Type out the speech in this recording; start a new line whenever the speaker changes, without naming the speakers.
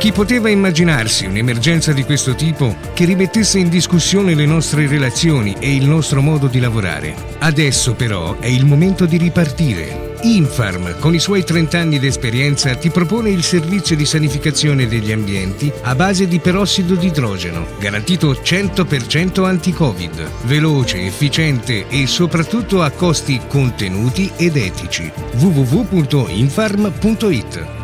Chi poteva immaginarsi un'emergenza di questo tipo che rimettesse in discussione le nostre relazioni e il nostro modo di lavorare? Adesso però è il momento di ripartire. Infarm, con i suoi 30 anni di esperienza, ti propone il servizio di sanificazione degli ambienti a base di perossido di idrogeno, garantito 100% anti-Covid, veloce, efficiente e soprattutto a costi contenuti ed etici. www.infarm.it